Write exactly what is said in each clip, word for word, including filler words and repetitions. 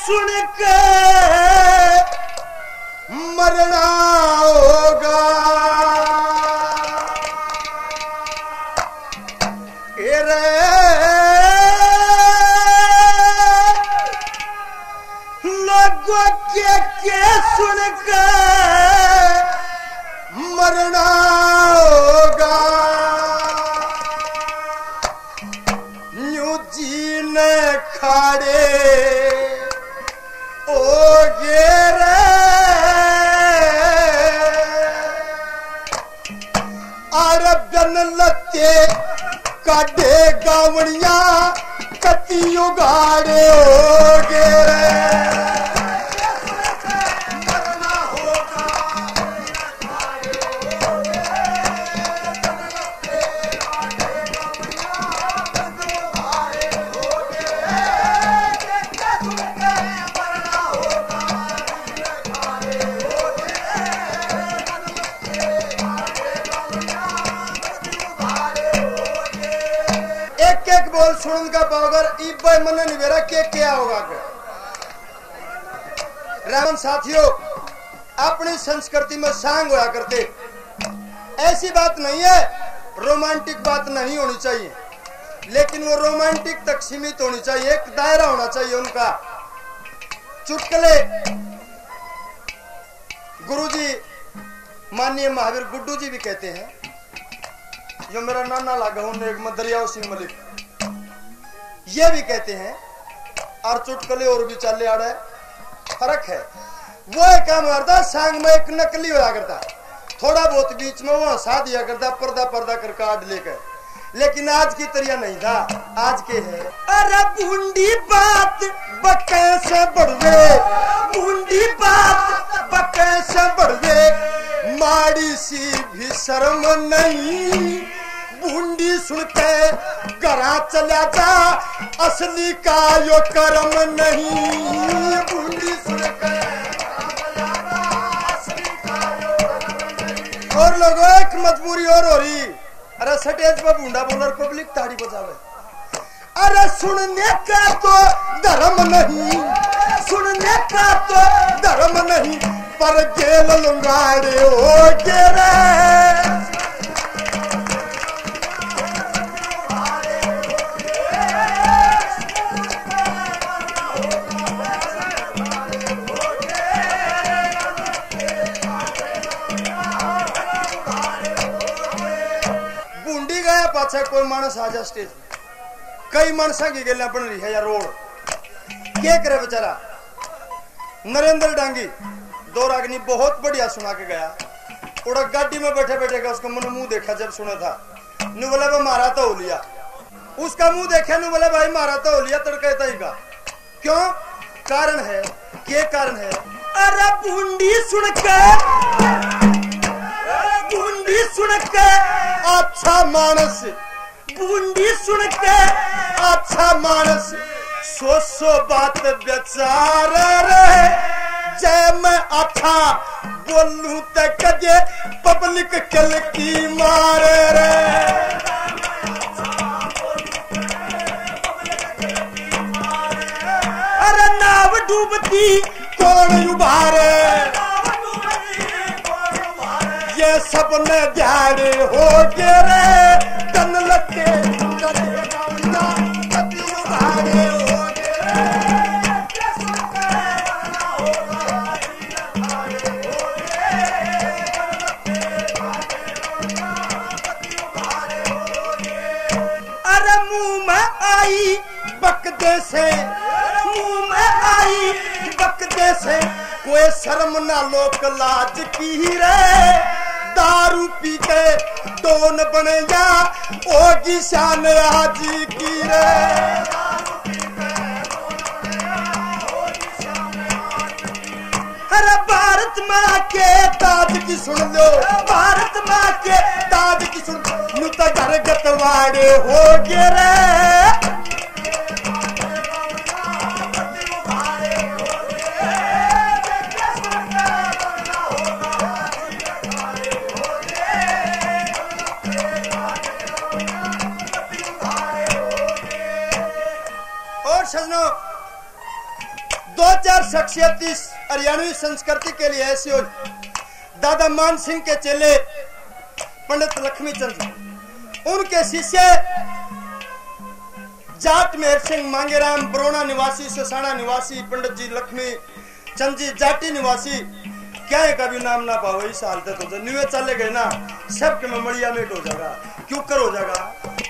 सुन के मरना होगा। लोगों के के सुन के मरना होगा। न्यू जीने खाड़े ओ गेरे अरबन लते काटे गावड़िया कती उगाड़े हो गेरे। बोल सुन का पावर इब्बे मन निवेरा के क्या होगा के रावण साथियों अपनी संस्कृति में सांग होया करते। ऐसी बात नहीं है रोमांटिक बात नहीं होनी चाहिए, लेकिन वो रोमांटिक तक सीमित होनी चाहिए, एक दायरा होना चाहिए उनका। चुटकुले गुरुजी माननीय महावीर गुड्डू जी भी कहते हैं, जो मेरा नाना लागा उन्हें एक दरियाव सिंह मलिक ये भी कहते हैं, और चुटकुले और भी चले आ रहे फर्क है। वो एक काम करता सांग में एक नकली होया करता, थोड़ा बहुत बीच में वो हंसा दिया करता पर्दा पर्दा कर काट लेकर, लेकिन आज की तरह नहीं था। आज के है अरे बूंदी बात बके से बढ़वे, बूंदी बात बके से बढ़वे, माड़ी सी भी शर्म नहीं, बूंदी सुन के घरा चला जा, असली का यो कर्म नहीं, बूंदी सुन के असली का यो कर्म नहीं। और लोगों एक मजबूरी और हो रही, अरे स्टेज पर बूंदा बोलर पब्लिक ताड़ी बजावे, अरे सुनने का तो धर्म नहीं, सुनने का तो धर्म नहीं, पर जेल लुंगाड़े हो गेरे। पाछा कोई मानस आ जा स्टेज, कई मानसा की गल बन रही है यार रोड क्या करे बेचारा। नरेंद्र डांगी दो रागनी बहुत बढ़िया सुना के गया, उड़ा गाड़ी में बैठे बैठे का उसका मन मुंह देखा जब सुना था, नु बोला भाई मारा तो हो लिया, उसका मुंह देखा नु बोला भाई मारा तो हो लिया तड़का ही का। क्यों? कारण है, क्या कारण है? अरे बूंदी सुन के, बूंदी सुन के अच्छा मानस, बूंदी सुन के अच्छा मानस, सो सो बात बेचार रहे, जय मैं अच्छा बोलूं तो कजे पब्लिक कल की मारे रे। अरे नाव डूबती कौन उबारे, ये सब ने ध्यान हो गए रे, तन लगे अरे मुंह में आई बकदे से, मुंह में आई बकदे से, कोई शर्म ना लोक लाज की रे, दारू पी के दोन बने या ओगी शान आज की रे। अरे भारत माँ के ताज की सुन लो, भारत माँ के ताज की सुन, नु तो घर गतवाड़े हो गए रे। दो चार शख्सियत इस हरियाणवी संस्कृति के लिए ऐसी हो। दादा मान सिंह के चेले पंडित लक्ष्मीचंद, उनके शिष्य जाट मेहर सिंह मांगेराम, बरोना निवासी, ससाना निवासी, पंडित जी लक्ष्मी चंद जी जाटी निवासी, क्या है कभी नाम ना पाओ। इस हालत हो जाए न्यू चले गए ना, सबके में मड़िया मेट हो जाएगा, क्यों कर हो जाएगा।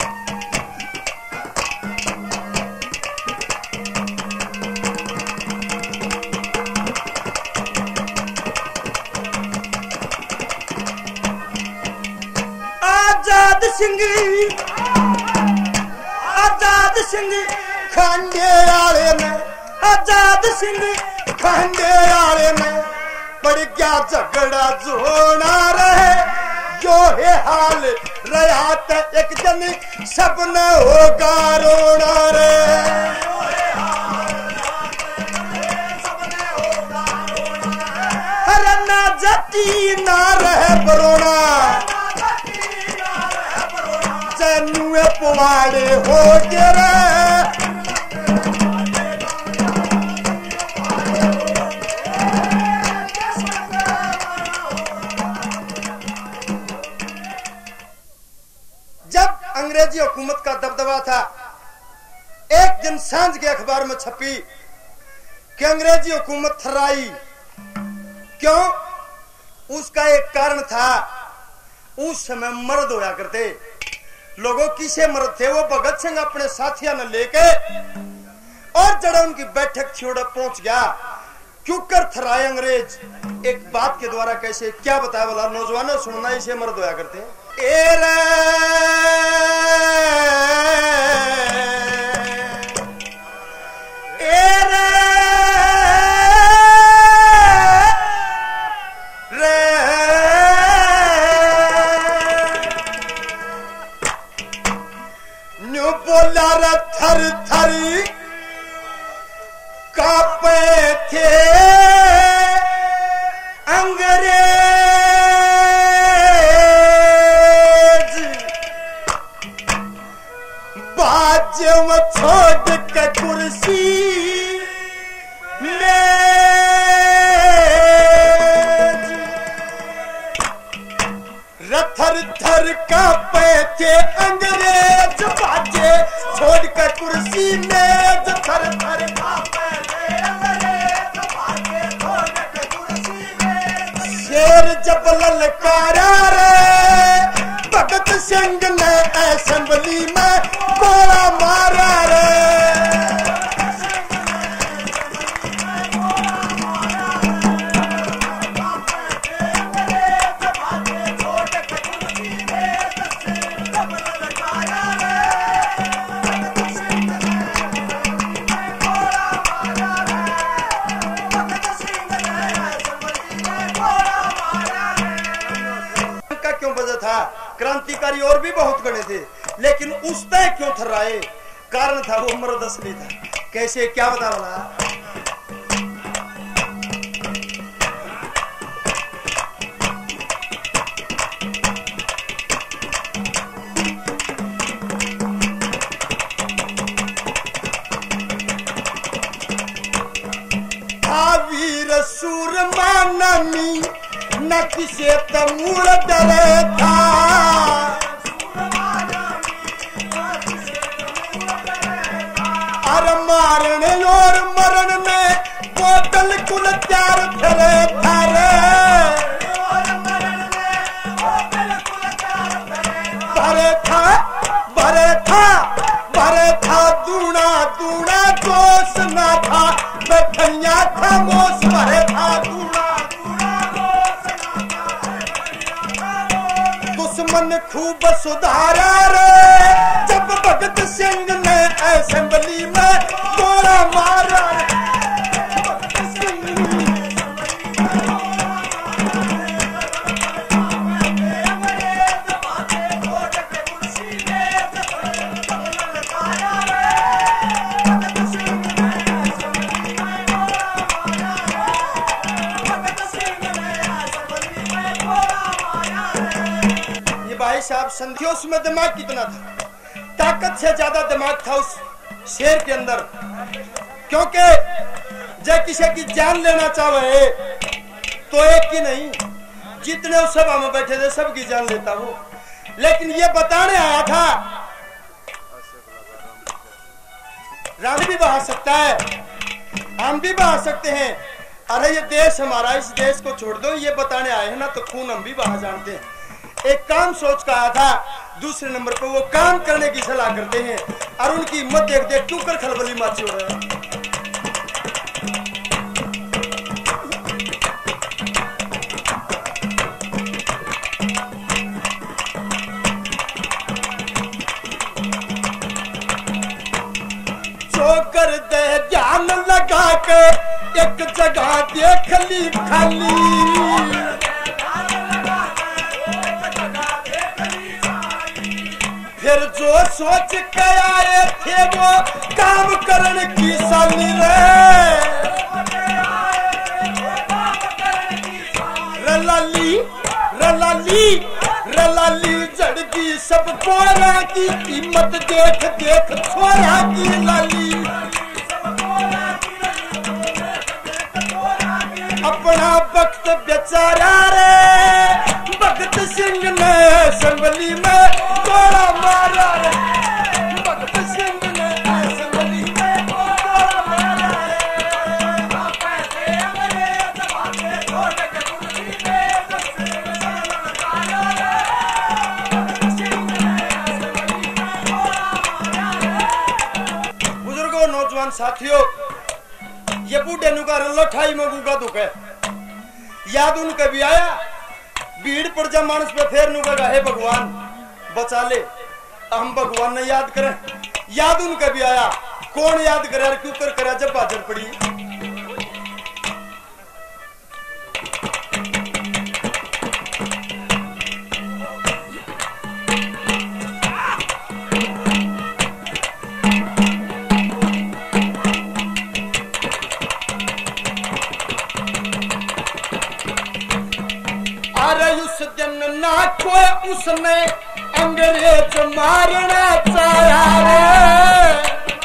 आजाद सिंह आजाद सिंह खांडे आले में, आजाद सिंह खांडे आले में पड़ गया झगड़ा जोना रहे, जो है हाल रहा था एक दिन सबने होगा रोना रे। अरे ना जाती ना रहे बरोना, जनुए पुवाड़े हो गिरे। जब अंग्रेजी हुकूमत का दबदबा था, एक दिन सांझ के अखबार में छपी कि अंग्रेजी हुकूमत थर्राई। क्यों? उसका एक कारण था, उस समय मर्द होया करते लोगों किसे मर्द थे, वो भगत सिंह अपने साथियों ने लेके और जड़ा उनकी बैठक छोड़ पहुंच गया। क्यों कर थराए अंग्रेज? एक बात के द्वारा कैसे, क्या बताया बोला नौजवानों सुनना, इसे मर्द होया करते हैं। ए रे ए रे न्यू बोला रे थर थरी कापे थे अंग्रेज, बाजे में छोड़ के कुर्सी में रथर थर कापे थे अंग्रेज, बाजे छोड़ के कुर्सी में थर थर कापे थे अंग्रेज, बाजे छोड़ के कुर्सी में। शेर जब ललकारा रे भगत सिंह ने असेंबली में गोला मारा रे। क्रांतिकारी और भी बहुत गणे थे, लेकिन उस तय क्यों थर्राए? कारण था वो मर्द असली था। कैसे, क्या बता बोला? वीर सूरमा नमी न किसे तमूल डरे था, और मारने और मरण में बोतल कुल चार फिरे थारे। भरे था भरे था भरे था दूना दूना दोष न था, बैठिया खामोश भरे था दूना दुश्मन खूब सुधारा रे, जब भगत सिंह ने असेंबली में गोला मारा। भाई साहब संधियों उसमें दिमाग कितना था, ताकत से ज्यादा दिमाग था उस शेर के अंदर। क्योंकि जब किसी की जान लेना चाहे तो एक की नहीं, जितने उस सभा में बैठे थे सबकी जान लेता वो। लेकिन ये बताने आया था रानी भी बहा सकता है, हम भी बहा सकते हैं। अरे ये देश हमारा, इस देश को छोड़ दो, ये बताने आए हैं ना तो खून हम भी बहा जानते हैं। एक काम सोच का आया था, दूसरे नंबर पर वो काम करने की सलाह करते हैं और उनकी हिम्मत देख देख क्यों कर खलबली माची हो रहा है। कर दे ध्यान लगा के एक जगह देख ली खाली, फिर जो सोच के आए थे वो काम करने की साली रे। रलाली रलाली रलाली जड़गी सब कोरा की कीमत देख देख छोरा की लाली। अपना वक्त बेचारा रे भगत सिंह ने असम्बली में तोड़ा मारा रे, भगत सिंह ने असम्बली में तोड़ा मारा रे। बुजुर्गों, नौजवान साथियों, ये बूढ़े नुका लठाई में गुगा दुख है। याद उनका भी आया, भीड़ पड़ जा मानस पे फेर नुका हे भगवान बचा ले, हम भगवान ने याद करें। याद उनका भी आया, कौन याद करे और क्यों कर करा जब बादल पड़ी। उस दिन ना कोई उसने अंग्रेज मारना चाहा रे,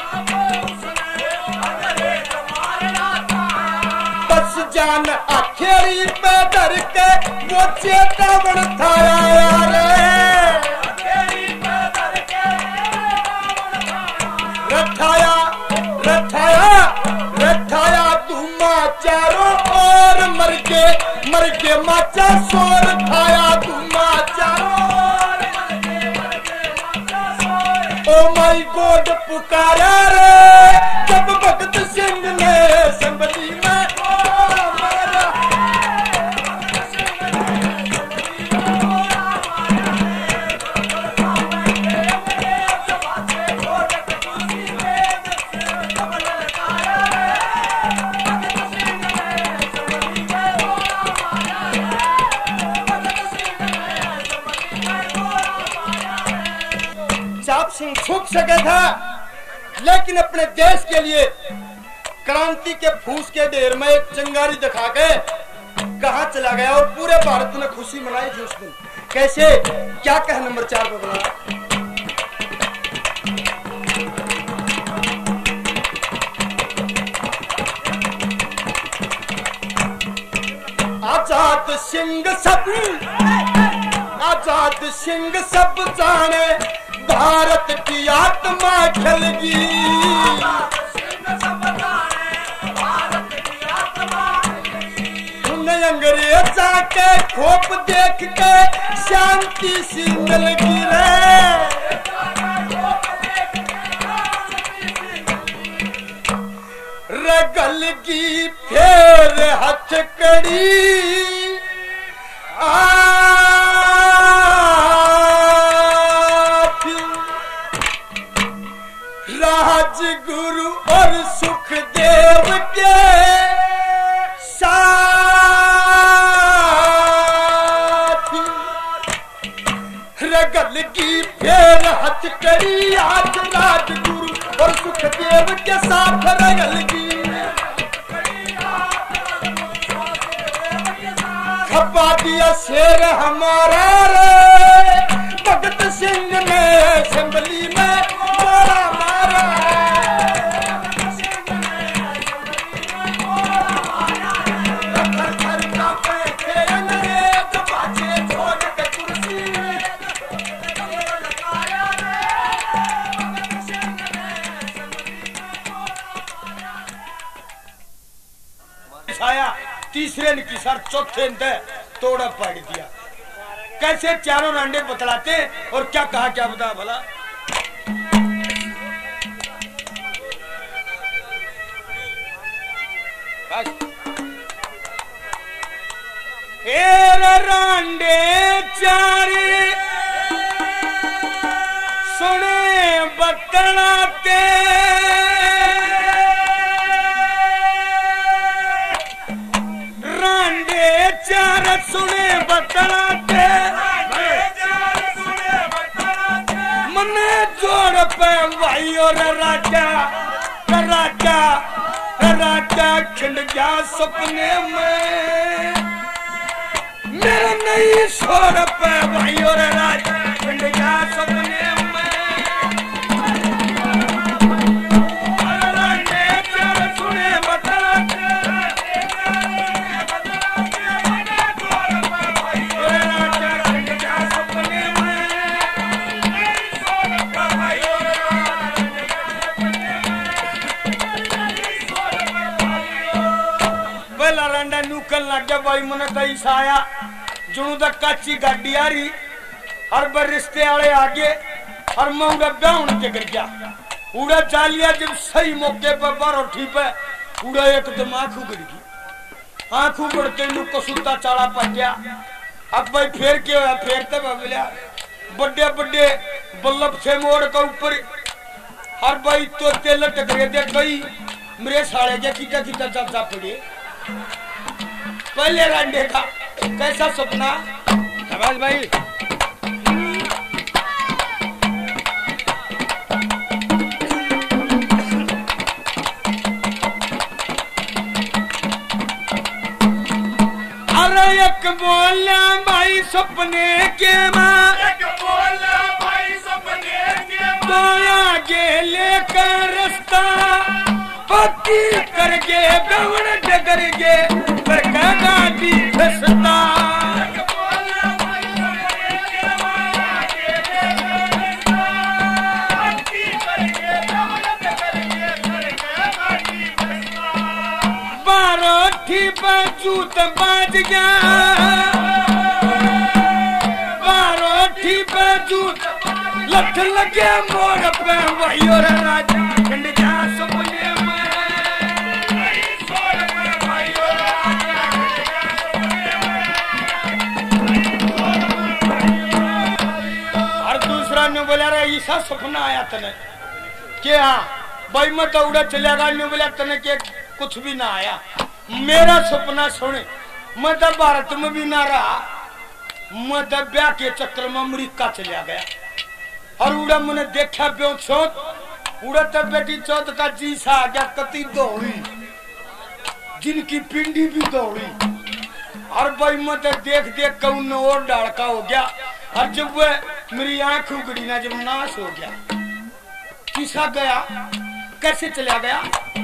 बस जान आखिरी पे डर के वो चेतावन था रे। रठाया रठाया रठाया धुमा चारों ओर मर के मर के माचा सोर खाया धुमा चारों ओर। ओ माई गॉड पुकारा रे जब भगत सिंह ने असम्बली में मारा। चाप सिंह छुप सके था, लेकिन अपने देश के लिए क्रांति के फूस के ढेर में एक चिंगारी दिखा के कहां चला गया और पूरे भारत ने खुशी मनाई थी उस दिन। कैसे, क्या कह नंबर चार पे बोला। आजाद सिंह सब आजाद सिंह सब जाने भारत की आत्मा खलगी। उन्हें अंग्रेज आके खोप देख के शांति सी मिल गई रे। रगल की फेर हथकड़ी आ राजगुरु और सुखदेव के साथ रगल की फेर हथकड़ी आज राजगुरु और सुखदेव के साथ रगल की खपा दिया शेर हमारा रे भगत सिंह ने असम्बली में तोड़ा मारा। फसाया, तीसरे ने की सर, चौथे ने तोड़ा पड़ दिया। कैसे चारों रांडे बतलाते और क्या कहा, क्या बता भला। रांडे चारे सुने बतलाते, रांडे चार सुने बतलाते, मने जोड़ पे भाई और राजा राजा राजा खिंड गया सपने में, मेरा नहीं छोड़ पे भाई और राजा खिंड गया सपने में। रांडे चार सुने बतलाते, राजा खिंड गया सपने में। पहला रांडा नूकल लग गया भाई, मन कई आया जुनू तक काची गाड़ी आ रही, हर बार रिश्ते वाले आगे और मैं उड़ा ब्याह के कर गया। उड़ा चालिया जब सही मौके पर बार उठी पे उड़ा एकदम आंख उगड़ गई, आंख उगड़ते को सुता चाला पड़ गया। अब भाई फेर के होया, फेर तब बोलिया बड़े बड़े बल्लभ थे मोड़ का ऊपर, हर भाई तो तेल लटक रहे थे कई मेरे साले के किटा किटा जब जा पड़े। पहले रांडे का कैसा सपना शाबाश भाई। अरे एक बोला भाई सपने के माँ, एक बोला भाई सपने के माँ, तो आगे लेकर रास्ता पक्की करके बेवड़ डगर गे पर गाड़ी फसता। बारोठी बजूत बाज गया, बारोठी बजूत लठ लगे मोड़ पे वही और राजा खंड जा सपने में। बोला रे ऐसा सपना आया तने के, हाँ भाई मैं तो उड़ा चला गया, बोला तने के कुछ भी ना आया। मेरा सपना सुने, मैं तो भारत में भी ना रहा, मैं तो ब्याह के चक्कर में अमरीका चला गया। और उड़ा मैंने देखा ब्यो चौथ, उड़ा तब बेटी चौथ का जीसा आ गया, कति दौड़ी जिनकी पिंडी भी दौड़ी। और भाई मैं तो देख देख कर उन और डालका हो गया। और जब वह मेरी आंख उगड़ी ना, जब नाश हो गया, किसा गया, कैसे चला गया।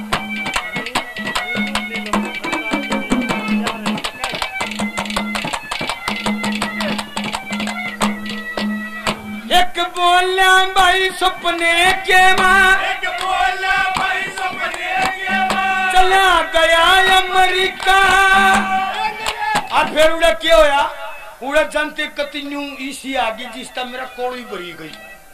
एक बोला भाई सपने के माँ, एक बोला भाई सपने के माँ, चला गया अमेरिका। और फिर उड़ा क्या होया, उड़ा जानते कतिन्यू इसी आगे जिसता मेरा कोड़ी भरी गई।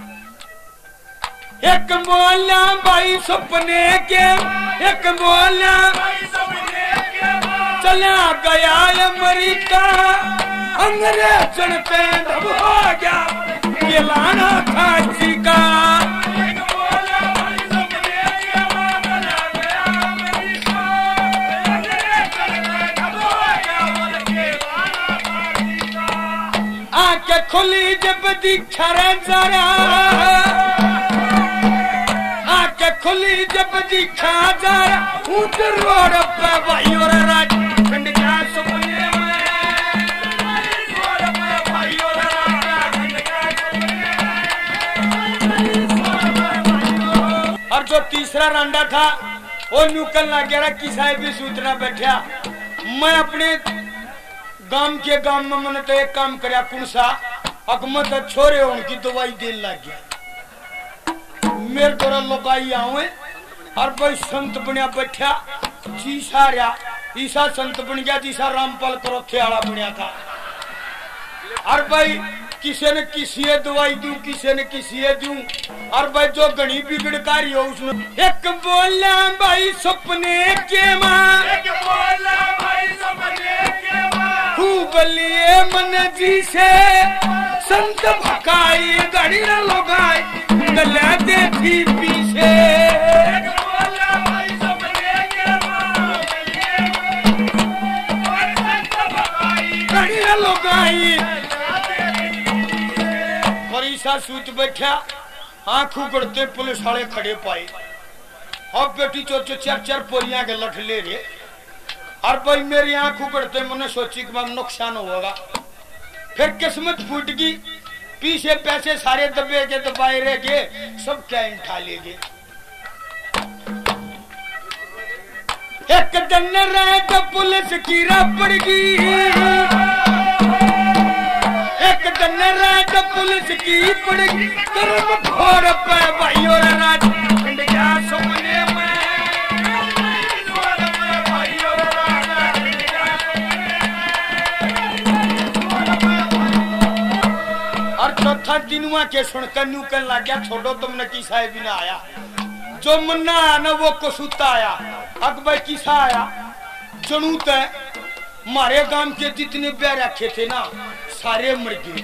एक बोला भाई सपने के, एक बोला भाई सपने के, चला गया अमेरिका। अंग्रेज पे दब हो गया ये लाना था जी का। एक बोला भाई सपने के, चला गया अमेरिका। अंग्रेज पे दब हो गया ये लाना था जी का। आंखें खुली जब दिखा रे जरा, आंखें खुली जब दिखा जरा, ऊंट रोड पे भाई और राज खंड का सपने में। भाई और राज खंड का सपने। और जो तीसरा रांडा था वो न्यूकल ना गया, किसाई भी सूचना बैठा। मैं अपने गांव के गांव में मैंने तो एक काम कराया, कौन सा अकमत छोरे उनकी दवाई देने लग गया। मेरे द्वारा लोग आई आवे और भाई संत बनिया बैठा जी सारा ईसा संत बन गया जिसा रामपाल करोथे आला बनया था। और भाई किसी ने किसी दवाई दूं, किसी ने किसी दूं। और भाई जो गणी बिगड़ कारी हो उसने एक बोला भाई सपने के मां, एक बोला भाई सपने के मां, खूब लिए मन जी से संत भकाई गड़ी न लगाई गले दे थी पीछे। एक बोला भाई सपने के मां, संत भकाई गड़ी न लगाई। ईसा सूत बैठा आंख उगड़ते पुलिस वाले खड़े पाए। अब बेटी चोचो चार चार पोरियां के लठ ले रहे। और भाई मेरी आंख उगड़ते मैंने सोची कि मैं नुकसान होगा। फिर किस्मत फूट गई, पीछे पैसे सारे दबे के दबाए रह गए, सब क्या उठा ले गए। एक दिन रात पुलिस की राह पड़ गई, एक दिन रात पुलिस की पड़ेगी कर्म घोर पे भाई और रात इंडिया सपने में घोर पे भाई और रात इंडिया और चौथा दिनुआ के सुनकर न्यू कर लग गया छोड़ो तुमने किसा है बिना आया जो मुन्ना आया ना वो कुसूता आया। अकबर किसा आया जनू तय मारे गांव के जितने ब्याह रखे थे ना सारे मर गए।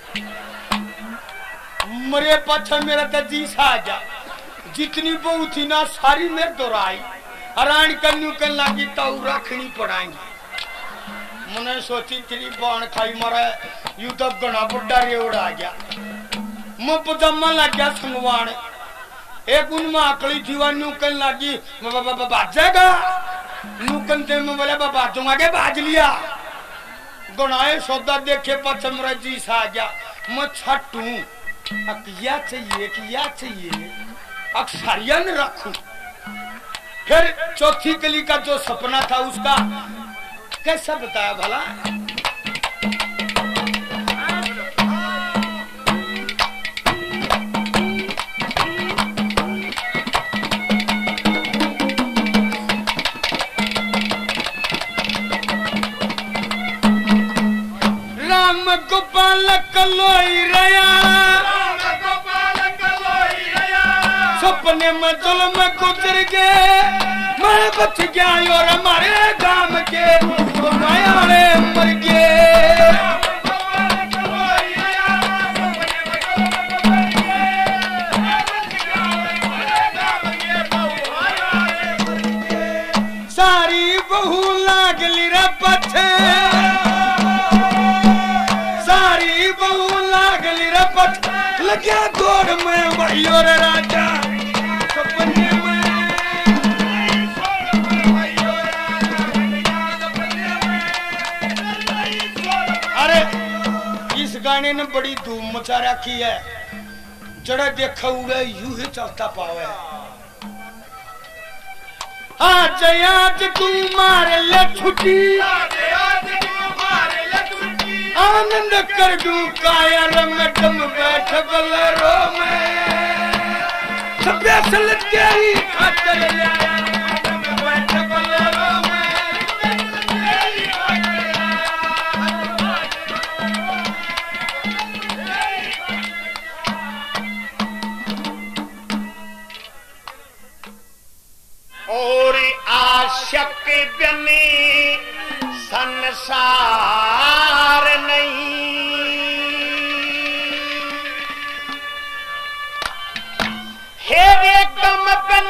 मरे पाछा मेरा तो जी सा आ गया, जितनी बहू थी ना सारी मेरे दोहराई। हरान करनी कर लगी तो रखनी पड़ाएंगी। मैंने सोची तेरी बाण खाई मारा यू तो गना बड़ा रेवड़ आ गया। मैं पजामा लग गया संगवान, एक उनमें आकड़ी थी वह न्यू कर लगी बाजेगा नूकन ते में बोले बाबा तुम आगे बाज लिया। गुनाहे सौदा देखे पाछा मेरा जी सा आ गया। मैं छटू किया चाहिए किया चाहिए अक्सरिया न रखूं। फिर चौथी कली का जो सपना था उसका कैसा बताया भला। राम गोपाल कलोई रया, सपने में जुल्म गुजर गए, मैं बच गया और हमारे गांव के मायाले मर गए। सारी बहू लागली रे पछे, सारी बहू लागली रे पछे लग्या गोड़ में भाई और राजा सपने में। अरे इस गाने ने बड़ी धूम मचा रखी है, जड़ा देखा हुआ यूं ही चलता पावे। आज आज तू मारे ले छुट्टी, आनंद कर दूं काया रमटम बैठ बलरो में, स्पेशल तेरी खातर लाया बैठ बलरो में। और आशक बने संसार नहीं, हे वे कम बन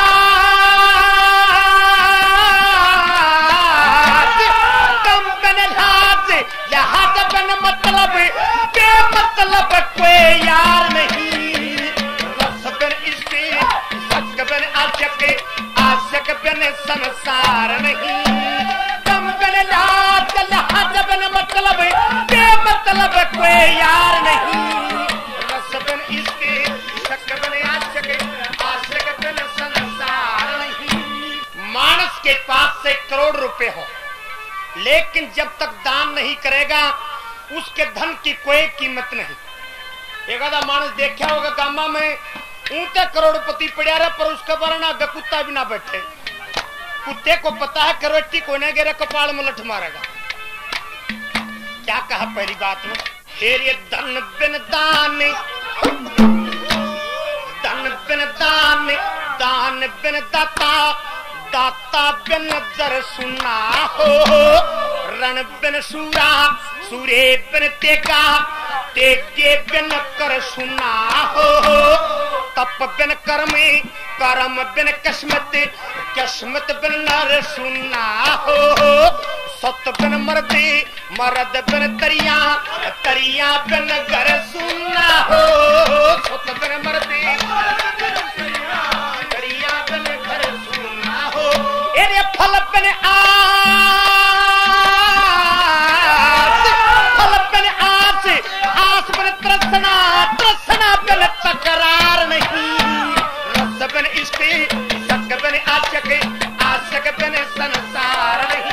लाज, कम बन लाज यहाँ बन मतलब के मतलब कोई यार नहीं। रस बन इसके सक बन आशक, आशक बन संसार नहीं। कम बन लाज यहाँ बन मतलब के मतलब कोई यार नहीं। रस बन इसके सक बन आशक, आशक बन संसार नहीं। मानस के पास से करोड़ रुपए हो लेकिन जब तक दान नहीं करेगा उसके धन की कोई कीमत नहीं। एक आधा मानस देखा होगा गामा में ऊंचे करोड़पति पड़ा रहा पर उसके बारे ना कुत्ता भी ना बैठे। कुत्ते को पता है करोटी को नहीं गिरे कपाल में लठ मारेगा। क्या कहा पहली बात में, हेरे धन बिन दान, धन बिन दान, दान बिन दाता, दाता बिन दर सुना हो, रण बिन सूरा, सूरे बिन तेगा, तेगे बिन कर सुना हो, तप बिन कर्मे, कर्म बिन किस्मत, किस्मत बिन नर सुना हो, सत बिन मर्दे, मर्द बिन तरिया, तरिया बिन घर सुना हो, सत बिन मर्दे, तरिया बिन घर सुना हो, एरे फल बिन आस, फल बिन आस, आस बिन तृष्णा, तृष्णा बिन तकरार नहीं, रस बिन इश्क, सक बिन आशक, आशक बिन संसार नहीं,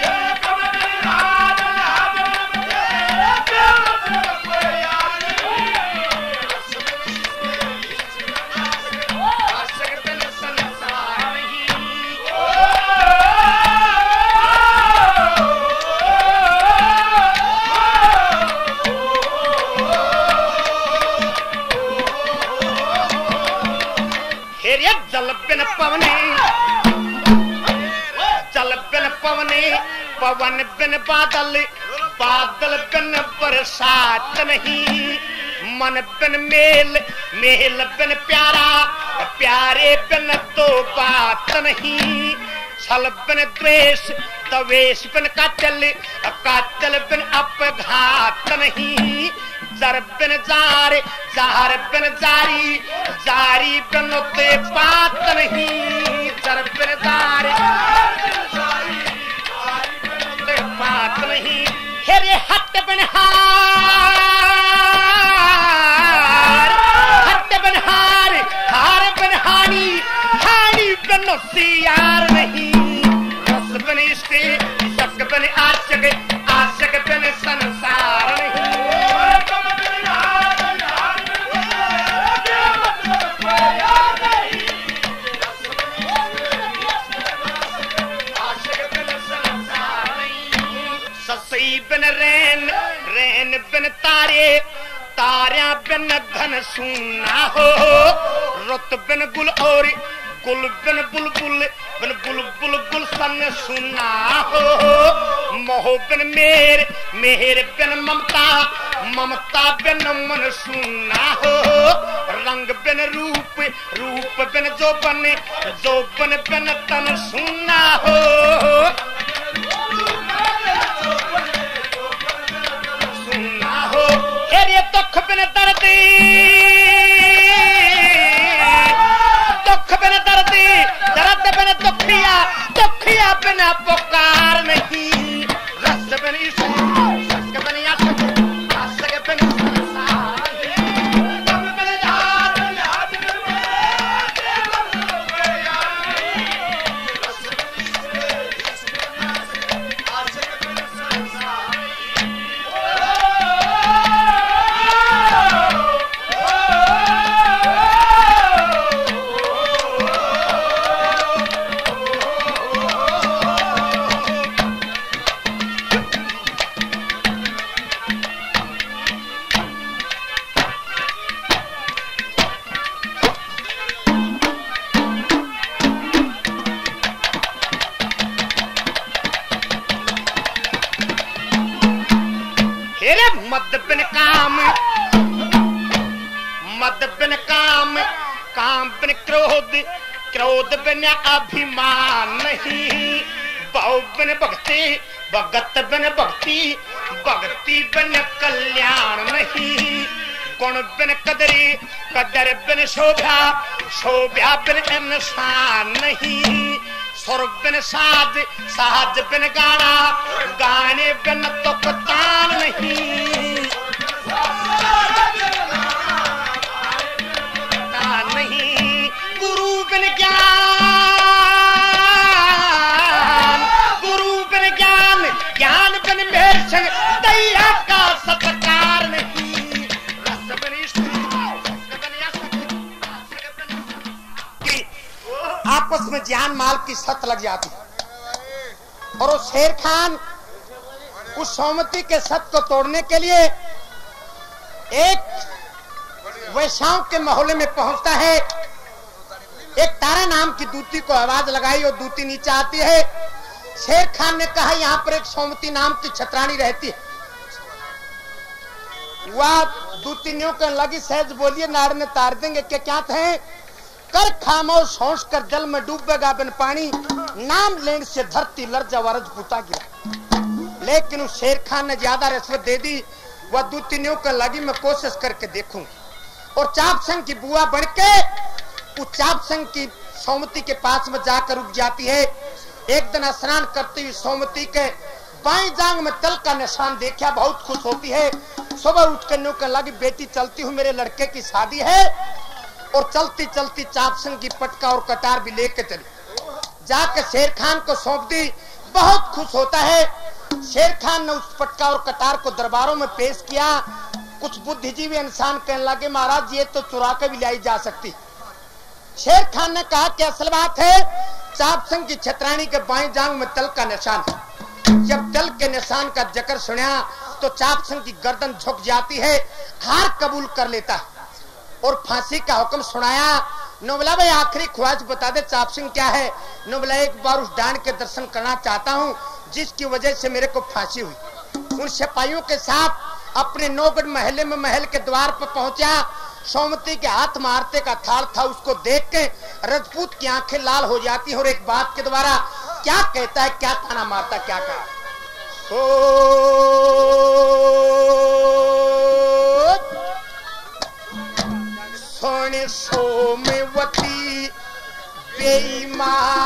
जल बिन पवने, जल बिन पवने, पवन बिन बादल, बादल बिन बरसात नहीं, मन बिन मेल, मेल बिन प्यारा, प्यारे बिन तो बात नहीं, छल बिन द्वेष, द्वेष बिन कातिल, कातिल बिन अपघात नहीं, जर बिन जार, जार बिन जारी, जारी बिन ते बात नहीं, जर बिन जार, ते बात नहीं, हेरे हट बिन हार, हट बिन हार, हार बिन हानि, हानि बिन सियार नहीं, रस बिन इश्क, सक बिन आशक, आशक बिन संसार नहीं, ससई बिन रैन, रैन बिन तारे, तारिया बिन घन सुना हो, रुत बिन गुल और गुल बिन बुलबुल, बिन बुलबुल गुलशन सुना हो, मोह बिन मेर, मेहर बिन ममता, ममता बिन मन सुना हो, रंग बिन रूप, रूप बिन जोबन, जोबन बिन तन सुना हो, सुना हो, हेरे दुख बिन दर्द, दुख बिन दर्द, दर्द बिन दुखिया, दुखिया बिन पुकार नहीं, रस बिन इश्क, सक बिन आशक, आशक बिन संसार नहीं, दम बिन धार, याद बिन बात, रस बिन इश्क, आशक बिन संसार मद बिन काम, मद बिन काम, काम बिन क्रोध, क्रोध बिन अभिमान नहीं, बहु बिन भक्ति, भगत बिन भक्ति, भक्ति बिन कल्याण नहीं, गुण बिन कदरी, कदर बिन शोभा, शोभा बिन इंसान नहीं, सुर बिन साज, साज बिन गाना, गाने बिन तुक तान नहीं, तान नहीं, गुरु बिन ज्ञान, गुरु बिन ज्ञान, ज्ञान बिन मेर संग, दया का सत्कार नहीं, रस बिन इश्क, आपस आपस में जान माल की सत लग जाती। और वो शेर खान उस सौमती के सत को तोड़ने के लिए एक वैश्याओं के मोहल्ले में पहुंचता है। एक तारा नाम की दूती को आवाज लगाई और दूती नीचे आती है। शेर खान ने कहा यहाँ पर एक सौमती नाम की छतरानी रहती है। वह दूती न्यू कर लगी, सहज बोलिए नार ने तार देंगे क्या क्या थे। कर खामोश होश कर जल में डूबेगा बिन पानी, नाम लेने से धरती लर्जा वरज पुता गिरा। लेकिन उस शेर खान ने ज्यादा रिश्वत दे दी। वह दूती न्यू कर लगी, मैं कोशिश करके देखूं। और चाप संघ की बुआ बढ़ के उस चाप संघ की सौमती के पास में जाकर रुक जाती है। एक दिन स्नान करती हुई सौमती के बाएं जांग में तल का निशान देखा, बहुत खुश होती है। सुबह उठ कर न्यू कर लगी, बेटी चलती हूँ, मेरे लड़के की शादी है। और चलती चलती चाप सिंह की पटका और कटार भी लेके चली, जाकर शेर खान को सौंप दी। बहुत खुश होता है। शेर खान ने उस पटका और कटार को दरबारों में पेश किया। कुछ बुद्धिजीवी इंसान कहने लगे, महाराज ये तो चुरा के भी लाई जा सकती। शेर खान ने कहा कि असल बात है, चाप सिंह की छतरानी के बाएं जांग में तल का निशान है। जब तल के निशान का जिक्र सुना तो चाप सिंह की गर्दन झुक जाती है, हार कबूल कर लेता है और फांसी का हुक्म सुनाया। नोबला भाई आखिरी ख्वाहिश बता दे चाप सिंह क्या है। नोबला एक बार उस डांड के दर्शन करना चाहता हूँ जिसकी वजह से मेरे को फांसी हुई। उन सिपाहियों के साथ अपने नौगढ़ महल में महल के द्वार पर पहुंचा। सौमती के हाथ मारते का थाल था, उसको देख के राजपूत की आंखें लाल हो जाती है और एक बात के द्वारा क्या कहता है, क्या ताना मारता, क्या कहा। सोने सोमवती बेईमानी,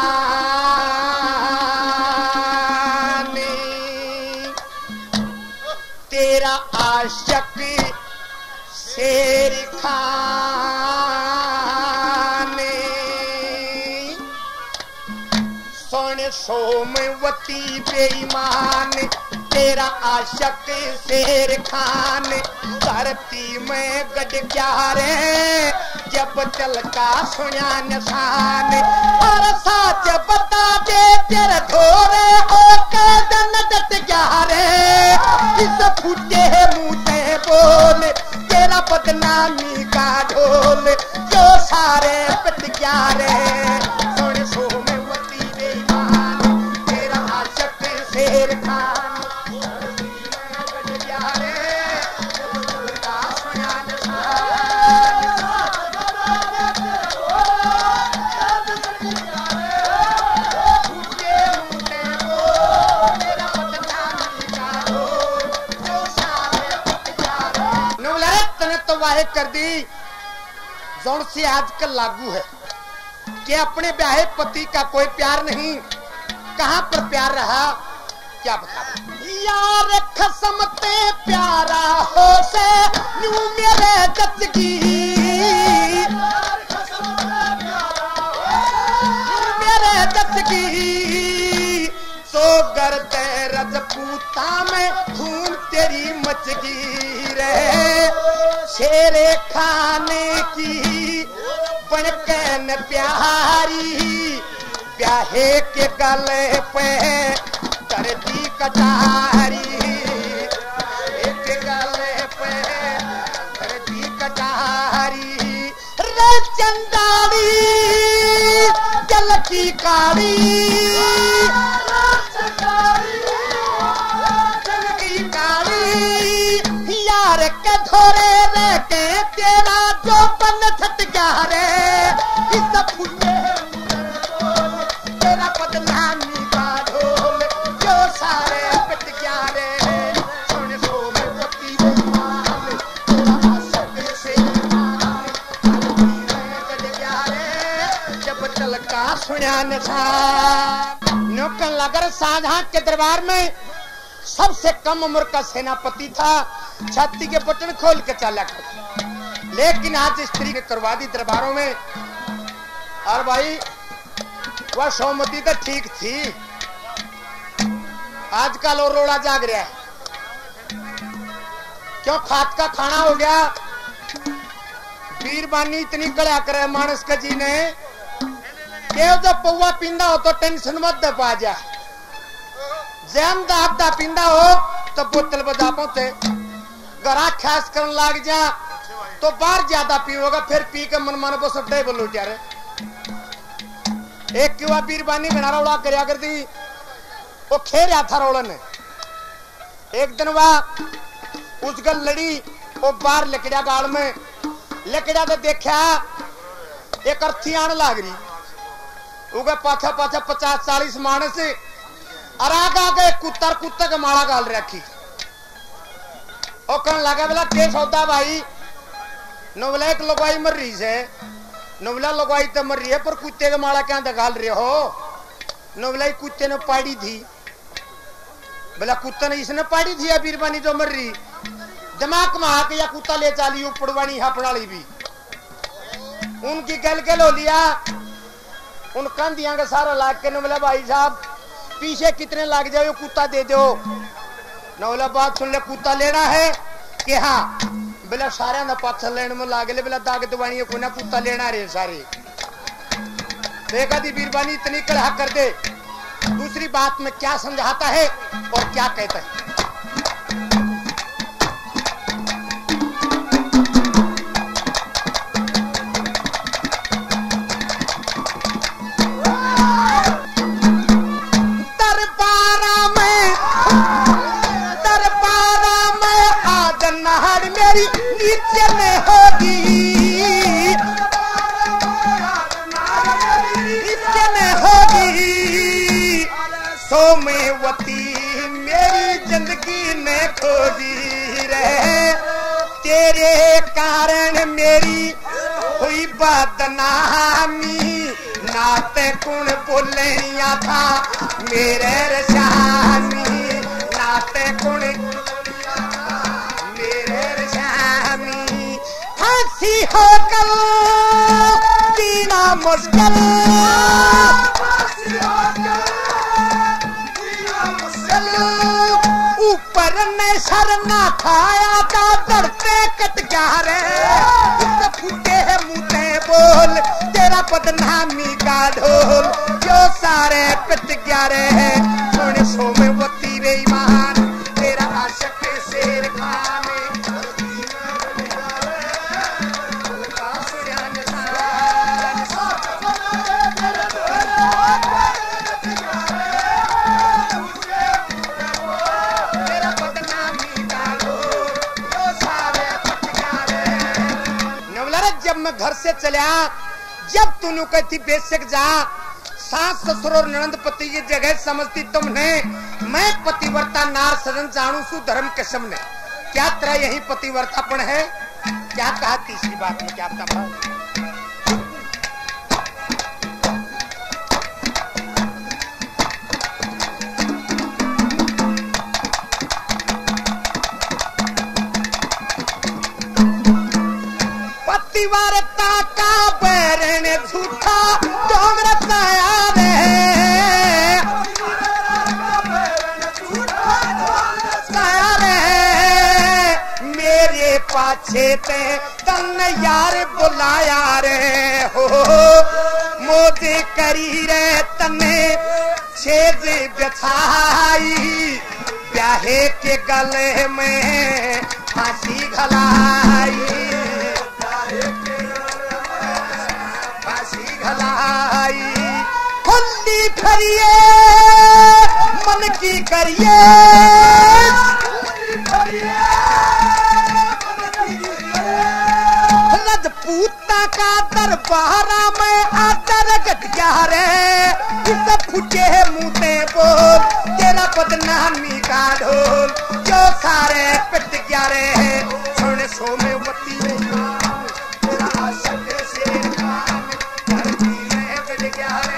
तेरा आशिक शेर खान। सोने सोमवती बेईमान, तेरा आशिक शेर खान। धरती में गड प्यारे जब चल का सुना निशान। और साच बता दे तेरे थोड़े होके दन डट ग्यारे। इस फूटे मुँह से बोल तेरा बदनामी का ढोल, जो सारे पिट ग्यारे। सोने सोमवती बेईमान, तेरा आशिक शेर खान। वाहे कर दी जोन से आजकल लागू है कि अपने ब्याहे पति का कोई प्यार नहीं। कहां पर प्यार रहा क्या बता। यार खसमते प्यारा हो से न्यू मेरे जचगी, मेरे जचगी। सो करते रजपूता में खून तेरी मचगी रे। शेरे खाने की बनकन प्यारी, ब्याहे के गले पे करती कटारी। के गले पे करती कटारी। रे चंदारी जल की कारी, जल की कारी। यार के धोरे रे के तेरा जो बन छट गया रे। इस फूले तेरा बदनामी का ढोल, जो सारे पिट गया रे। सोने सोमवती बेईमान, तेरा आशिक शेर खान। गड गया रे जब चल का सुना निशान। नौकन लगर शाहजहां के दरबार में सबसे कम उम्र का सेनापति था। छाती के बटन खोल के चला कर, लेकिन आज स्त्री के करवा दी दरबारों में। और भाई वह सौमती तो ठीक थी, आजकल और रोड़ा जाग रहा है। क्यों खाद का खाना हो गया। बीरबानी इतनी कड़ा करे मानस का जी ने के जब पौवा पींदा हो तो टेंशन मत दे पा जा, जैम दाब दा पींदा हो तो बोतल बजा पहुंचे, गरा खास करने लाग जा तो बाहर ज्यादा पीओगा, फिर पी के मन मन बस अड्डे बोलो यार। एक क्यों बीरबानी बना रौला करया कर दी, वो खेरा था रौलन ने। एक दिन वह उस गल लड़ी, वो बाहर लकड़िया गाल में लकड़िया तो देखा एक अर्थी आने लाग रही, उगे पाछा पाछा पचास चालीस मानस और आगे आगे कुत्तर कुत्ते के माला गाल रखी। और कहने लगा बोला के सौदा भाई, नवला एक लगवाई मर रही है, नवला लगवाई तो मर रही है पर कुत्ते के माला क्या दगाल रहे हो? नवला कुत्ते ने पाड़ी थी। बोला कुत्ते ने इसने पाड़ी थी बीरबानी जो मर रही, दिमाग में आके या कुत्ता ले चाली उपड़वानी हापड़ाली भी उनकी गल गल हो लिया, उन कंधिया का सारा लाग के नवला भाई साहब पीछे कितने लाग जाओ कुत्ता दे दो। नवला बात सुन ले, कुत्ता लेना है कि हाँ? बोला सारे ना पाथर लेने में लागे ले, बोला दाग दवाई को ना कुत्ता लेना रे सारे। देखा दी बीरबानी इतनी कलह कर दे, दूसरी बात में क्या समझाता है और क्या कहता है। नीचे में होगी, नीचे में होगी सोमेवती मेरी जिंदगी ने खोजी रहे, तेरे कारण मेरी हुई बदनामी, नाते कुण बोलिया था मेरे रशानी, नाते कुण फांसी हो कल जीना मुश्किल, ऊपर ने सर ना खाया था डरते कट गया रे, फूटे मुँहे बोल तेरा बदनामी का ढोल, जो सारे पिट गया रे। सोने सोमेवती बेईमान तेरा आशिक शेर खान, जब मैं घर से चला, जब तूने कहती बेशक जा, सास ससुर और ननंद पति की जगह समझती तुमने, मैं पतिव्रता नार सजन जानू सु धर्म कसम ने, क्या तेरा यही पतिव्रतापन है? क्या कहा तीसरी बात में क्या था? पतिव्रता का बैरन झूठा तुम रचाया रे, मेरे पाछे ते तन यार बुलाया रे हो, मोदी करी रे तने छेद बिछाई, ब्याहे के गले में फांसी घलाई, खुली करिए मन की करिए, रजपूता का दरबारा में आदर गट गया रे, इस फूटे मुँहे बोल तेरा बदनामी का ढोल, जो सारे पिट गया रे। सुन सोमेवती तेरा आशिक शेर खान धरती में पिट गया रे।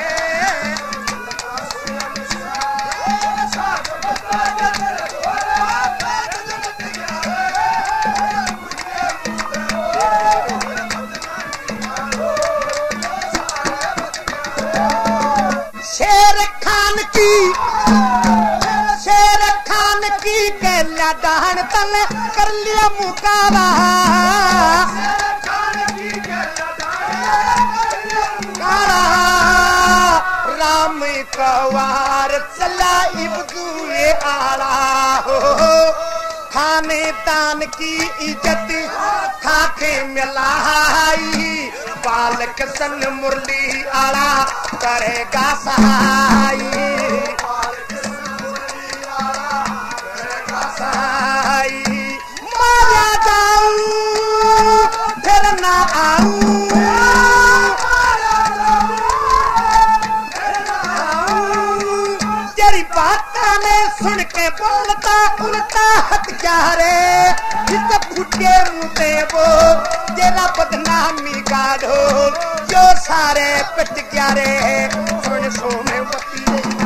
शेर खान की शेर खान की कहला दान तल कर लिया मुकाबला, राम कवार चला इबदुए आला हो खाने दान की इज्जत खाके मिलाई बालक सन मुरली आला करेगा सहाई मारा जाऊं फिर ना आऊं तेरी बातें में सुन के बोलता उल्टा हथियारे जिस फूटे मुँह वो तेरा बदनामी गाढ़ो जो सारे पिट गया रे सुन सोने वती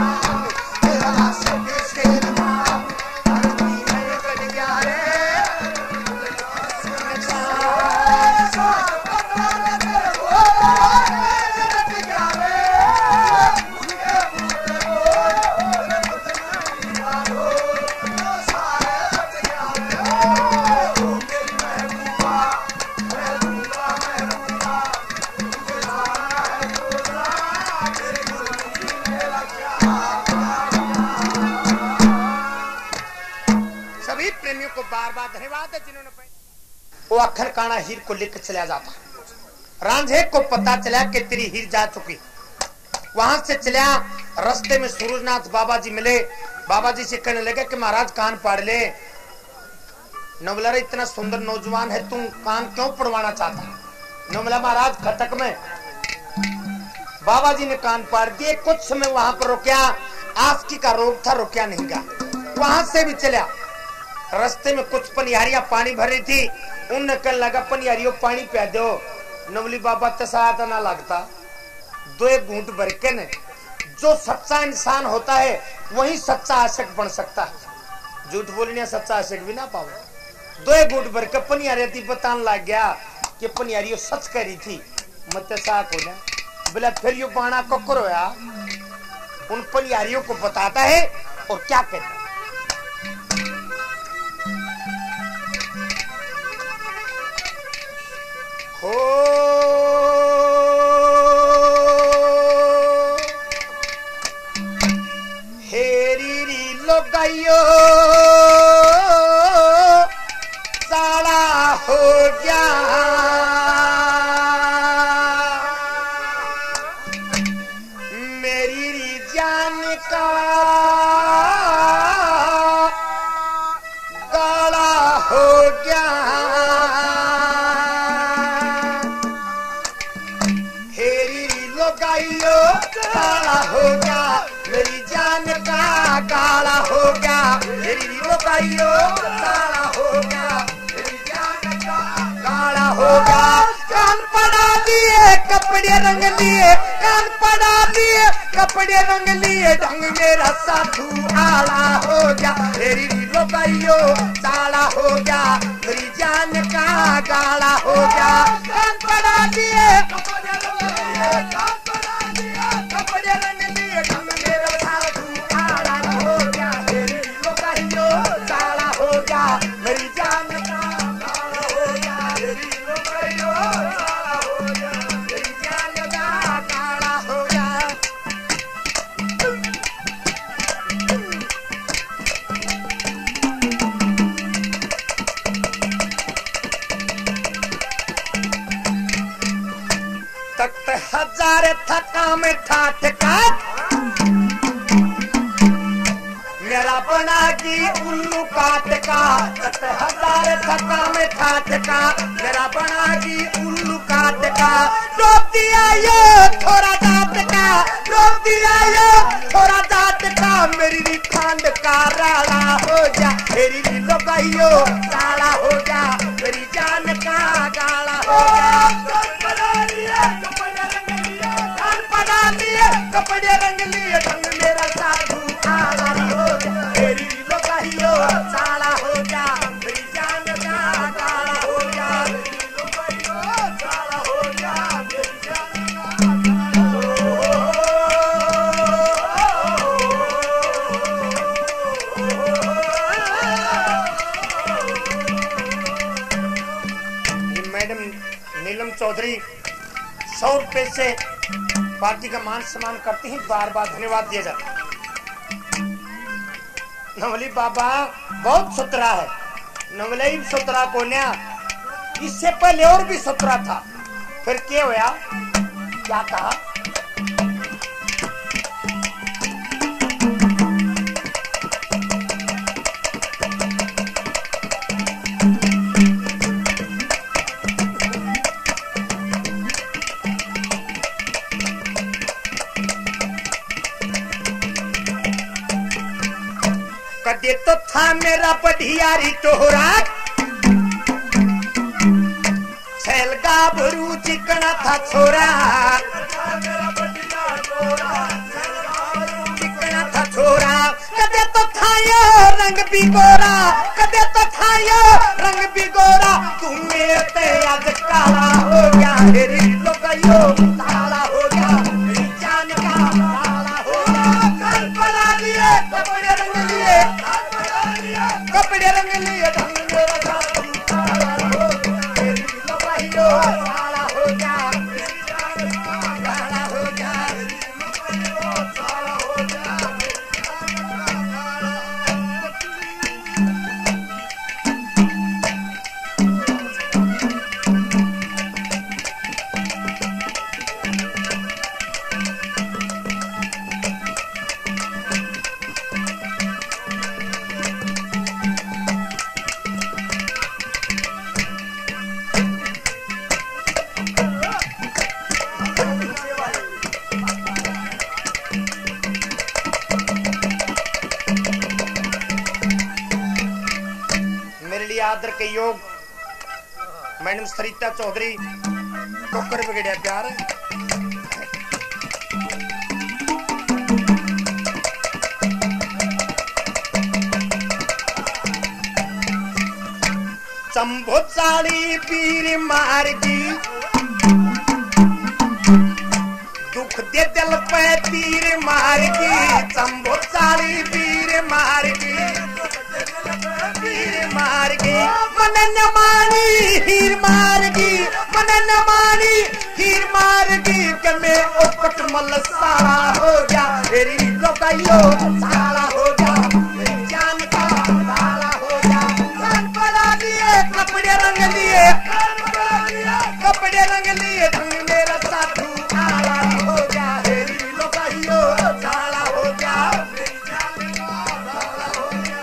बार बार धन्यवाद है जिन्होंने वो अखर काना हीर को लेकर चला जाता। रांझे को पता चला कि तेरी हीर जा चुकी। वहां से चला, रास्ते में सूरजनाथ बाबा जी मिले। बाबा जी से कहने लगे कि महाराज कान पाड़ ले। नवला रे इतना सुंदर नौजवान है, तुम कान क्यों पड़वाना चाहता? नवला महाराज खटक में। बाबा जी ने कान पाड़ दिए। कुछ समय वहां पर रुकया, आस्की का रोग था, रुकया नहीं गा। वहां से भी चला। रास्ते में कुछ पनियारियां पानी भर रही थी, उनने कहने लगा पनियारियों पानी पिया दो। नवली बाबा तसाया ना लगता, दो एक घूंट भर के ने। जो सच्चा इंसान होता है वही सच्चा आशिक बन सकता है। झूठ बोलने सच्चा आशिक भी ना पावे। दो एक घूंट भर के पनियारियां थी, बताने लग गया कि पनियारियों सच कह रही थी। मत साक हो जाए बोला फिर यो बाणा कक्कर होया। उन पनियारियों को बताता है और क्या कहता है। हो हेरी री लोगाइयो साला हो गया। मेरी री जान का गाला हो गया। काला हो गया मेरी जान का काला हो गया। मेरी लोकाइयो काला हो गया मेरी जान का काला हो गया। कान पड़ा लिए कपड़े रंग लिए, कान पड़ा लिए कपड़े रंग लिए। ढंग मेरा साधु आला हो गया। मेरी लोकाइयो काला हो गया मेरी जान का काला हो गया। कान पड़ा लिए कपड़े रंग लिए, कपड़े रंग लिए। ढंग मेरा साधु काला हो गया। मेरी लोकाइयो काला हो गया मेरी जान का काला हो गया। मेरी लोकाइयो काला हो गया मेरी जान का काला हो गया। तख्त हजार थका में ठाठ का मेरा बना की उल्लू काट का। तख्त हजार थका में ठाठ का मेरा बना की उल्लू काट का। डोब दिया ये थोड़ा जात का, डोब दिया ये थोड़ा जात का। मेरी री खांड का राड़ा हो जा, मेरी री लोकाइयो काला हो जा, मेरी जान का काला हो जा। कपड़े रंग लिए ढंग मेरा साधु काला हो जा। मेरी लोकाइयो काला हो जा मेरी जान का काला हो जा। मेरी लोकाइयो काला हो जा मेरी जान का काला। मैडम नीलम चौधरी सौ रुपए से पार्टी का मान सम्मान करते ही बार बार धन्यवाद दिया जाता। नवली बाबा बहुत सुतरा है। नवली सुतरा को न्या इससे पहले और भी सुतरा था। फिर क्या हुआ, क्या कहा? कदे तो था मेरा बढ़ियारी तोहरा, छैल गाभरू चिकना था छोरा, चिकना था छोरा। कदे तो था यो रंग बिगोरा, कदे तो था यो रंग बिगोरा। तू मेरे ते आज काला हो गया, तेरी लोकायो काला हो गया, मेरी जान का काला हो गया। कल बना लिए कपड़े रंग लिए, कपड़े रंग लिए ढंग मेरा साथी काला हो गया, तेरी लोकायो काला हो गया, मेरी जान का काला हो गया, तेरी लोकायो काला हो गया। आदर के योग मैडम सरिता चौधरी टोकर बिगड़िया प्यार। चंबो चाली पीर मारगी, दुख दे दिल पे तीर मारगी। चंबो चाली पीर मारगी, हीर मारगी मन न मानी, हीर मारगी मन न मानी, हीर मारगी के मैं उपट मल साला हो गया, तेरी लोकायो साला हो गया, मेरी जान का साला हो गया। कान पला दिए कपड़े रंग लिए, कपड़े रंग लिए ढंग मेरा साधु आला हो गया, तेरी लोकायो साला हो गया, मेरी जान का साला हो गया।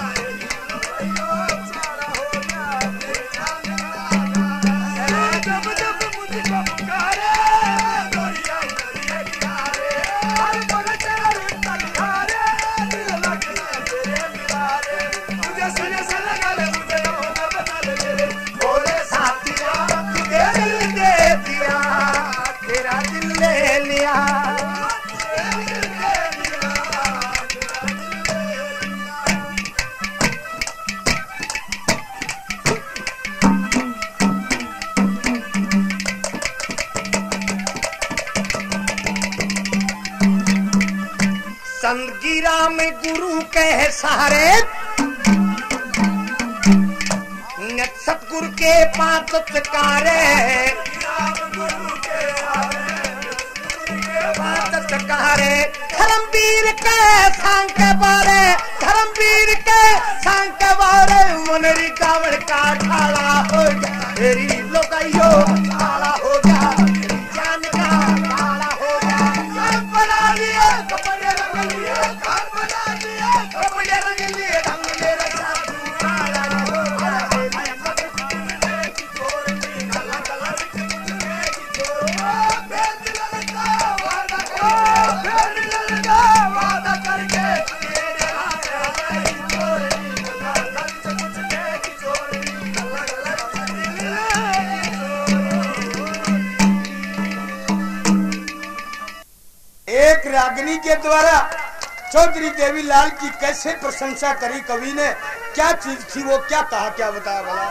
जब जब मुझको पुकारे गोरिया गोरिया किनारे, हर पल तेरा रूप निहारे, दिल लगता तेरे किनारे। मुझे सुने से लगा ले, मुझे होना बता ले मेरे बोले साथिया, तुझे दिल दे दिया, तेरा दिल ले लिया, तेरा दिल ले लिया, तेरा दिल ले लिया। संतगिरा में गुरु कह सहारे, सतगुरु के पांच चकारे, पांच चकारे। धर्मवीर के सांक बारे, धर्मवीर के सांक बारे, मनरी कावड़ का ढाला हो गया, तेरी लोकायो काला हो गया, तेरी जान का काला हो गया। कान बना लिए कपड़े रंग लिए, कान बना लिए कपड़े रंग लिए, ढंग मेरा साधु काला हो गया, एक रागिनी के द्वारा चौधरी देवीलाल की कैसे प्रशंसा करी कवि ने, क्या चीज थी वो, क्या कहा, क्या बताया भला।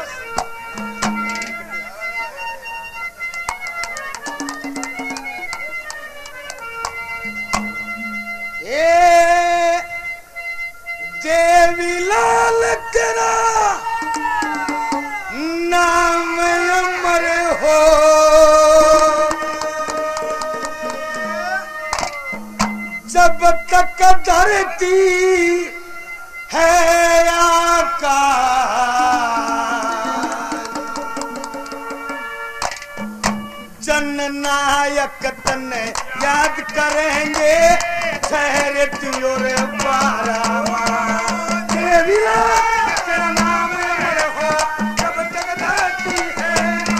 ए देवीलाल तेरा नाम अमर हो, तक धरती है आकाश, जननायक तन याद करेंगे ठहरे तुयोर बारामा। तेरा नाम हो जब तक धरती है,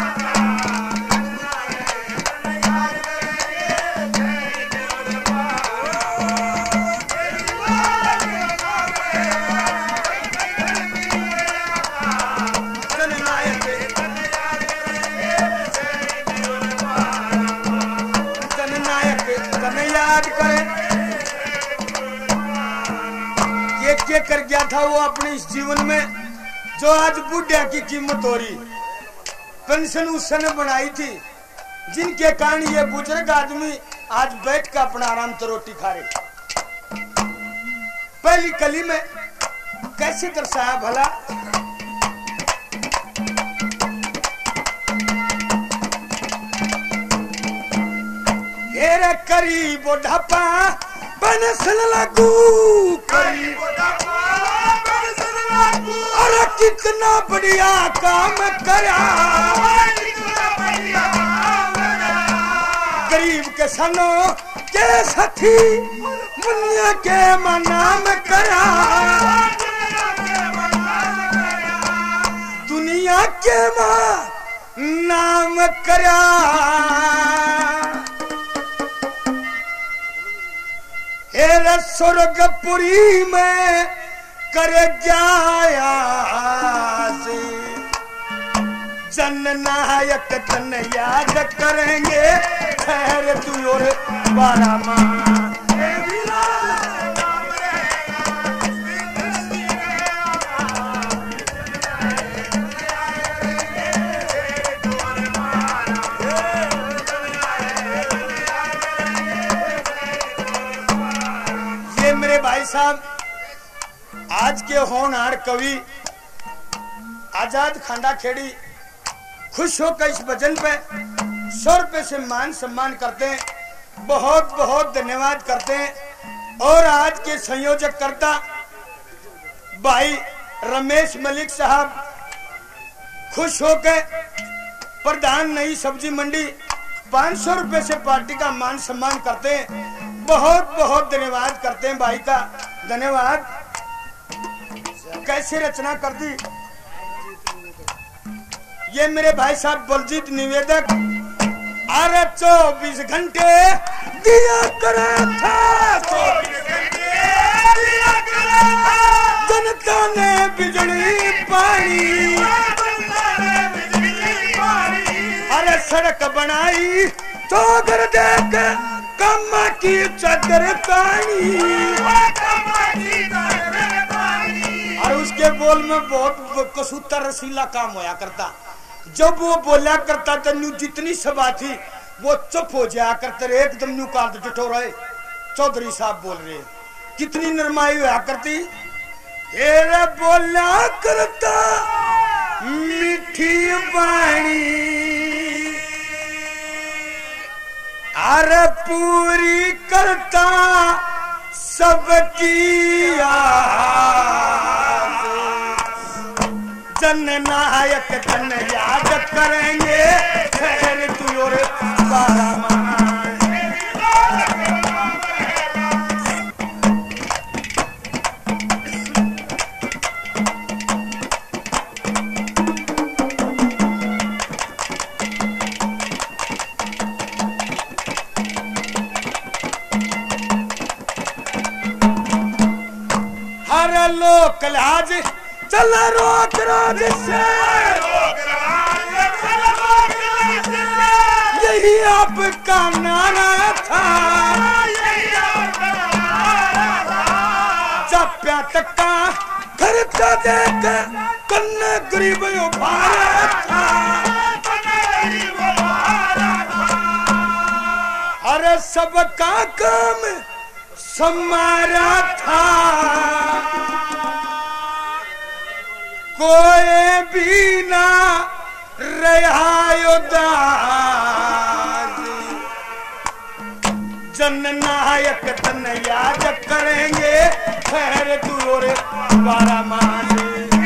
याद करें। ये क्या कर गया था वो अपने इस जीवन में, जो आज बुढ़िया की कीमत हो रही। पेंशन उसने बनाई थी, जिनके कारण ये बुजुर्ग आदमी आज बैठ कर अपना आराम से रोटी खा रहे। पहली कली में कैसे दर्शाया भला, तेरे करीब ढपा बनसन लगू, करीब ढपा बनसन लगू, अरे कितना बढ़िया काम करा, गरीब के सनो के साथी मुनिया के मनाम करा, दुनिया के मां नाम करा। हेरे स्वर्गपुरी में कर जाया, जननायक तन याद करेंगे ठहरे तू और बारामा। भाई साहब, आज के होनहार कवि आजाद खांडा खेड़ी खुश होकर इस भजन पे सौ रुपए से मान सम्मान करते हैं, बहुत बहुत धन्यवाद करते हैं। और आज के संयोजक करता भाई रमेश मलिक साहब खुश होकर प्रधान नई सब्जी मंडी पाँच सौ रुपए से पार्टी का मान सम्मान करते हैं, बहुत बहुत धन्यवाद करते हैं भाई का, धन्यवाद। कैसे रचना कर दी ये मेरे भाई साहब बलजीत निवेदक। अरे चौबीस घंटे दिया करा था, चौबीस घंटे दिया करा था, जनता ने बिजली पानी, अरे सड़क बनाई तो घर देख कम्मा की चादर तानी, और उसके बोल में बहुत कसूता रसीला काम होया करता। जब वो बोला करता तो न्यू जितनी सभा थी वो चुप हो जाया करते रहे, एकदम न्यू काल डिटो रहे। चौधरी साहब बोल रहे, कितनी नरमाई होया करती। तेरे बोला करता मीठी बाणी, अरे पूरी करता सबकी आस, जननायक तन याद करेंगे ठहरे तू और बारामा। लोक लाज चल रोक राज से, यही आपका नारा था, चप्या तक्का खर्चा देख कन्ने गरीब उभारा था, अरे सबका काम समारा था, कोई भी ना रहा उदास, जननायक तन याद करेंगे खैर तू और बारा मान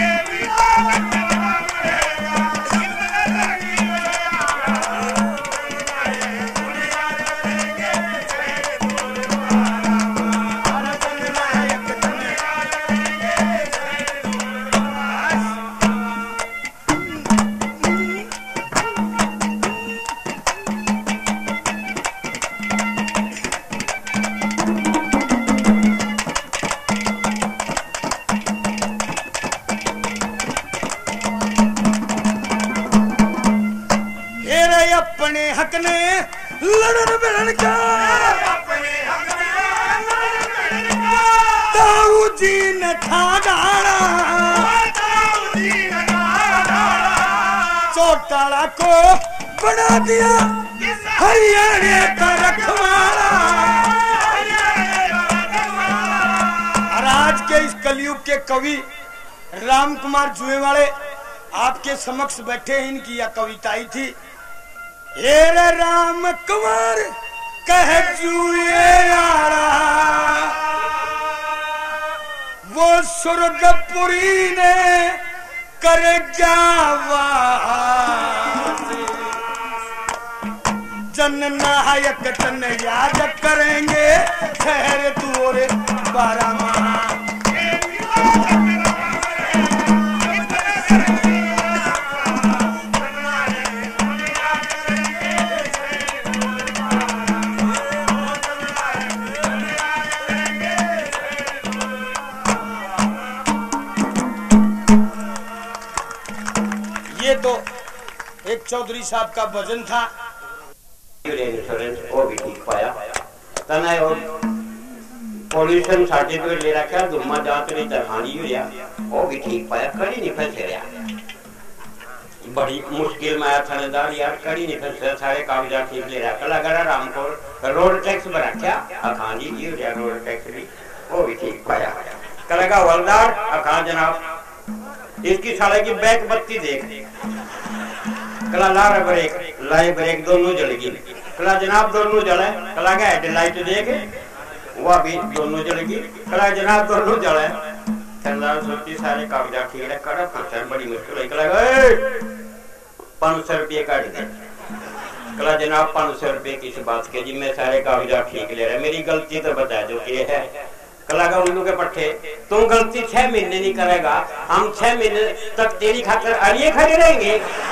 अपने हक ने लड़न भिड़न का ताऊ जी ने था डाला चौटाला को बना दिया हरियाणा का रखवाला। और आज के इस कलयुग के कवि राम कुमार जुए वाले आपके समक्ष बैठे हैं। इनकी यह कविताई थी। हेरे राम कुमार कह जुए यारा वो स्वर्गपुरी ने कर जननायक तन याद करेंगे खैर तू और बारा माह। ये तो एक चौधरी साहब का भजन था। इंश्योरेंस वो भी ठीक पाया तना और पोल्यूशन सर्टिफिकेट ले रखा दुम्मा जात री तरहानी हुआ वो भी ठीक पाया कड़ी नहीं फंसे रहा बड़ी मुश्किल में आया थानेदार यार कड़ी नहीं फंसे सारे कागजात ठीक ले रहा कल अगर रामपुर रोड टैक्स में रखा अखान जी जी हो रोड टैक्स भी वो भी ठीक पाया कल का हवलदार अखान जनाब इसकी साले की बैक बत्ती देख कला लारा ब्रेक लाई ब्रेक दोनों जलेगी कला जनाब दोनों जले कला का हेडलाइट देख वह भी दोनों जलेगी कला जनाब दोनों जले ठंडार सोची सारे कागजात ठीक है कड़ा फंसा बड़ी मुश्किल है कला पाँच सौ रुपये काट दे कला जनाब पाँच सौ रुपये किस बात के जी मैं सारे कागजात ठीक ले रहा मेरी गलती तो बता दो कि है कला का उल्लू के पट्टे तुम गलती छह महीने नहीं करेगा हम छह महीने तक तेरी खातर अड़िए खड़े रहेंगे।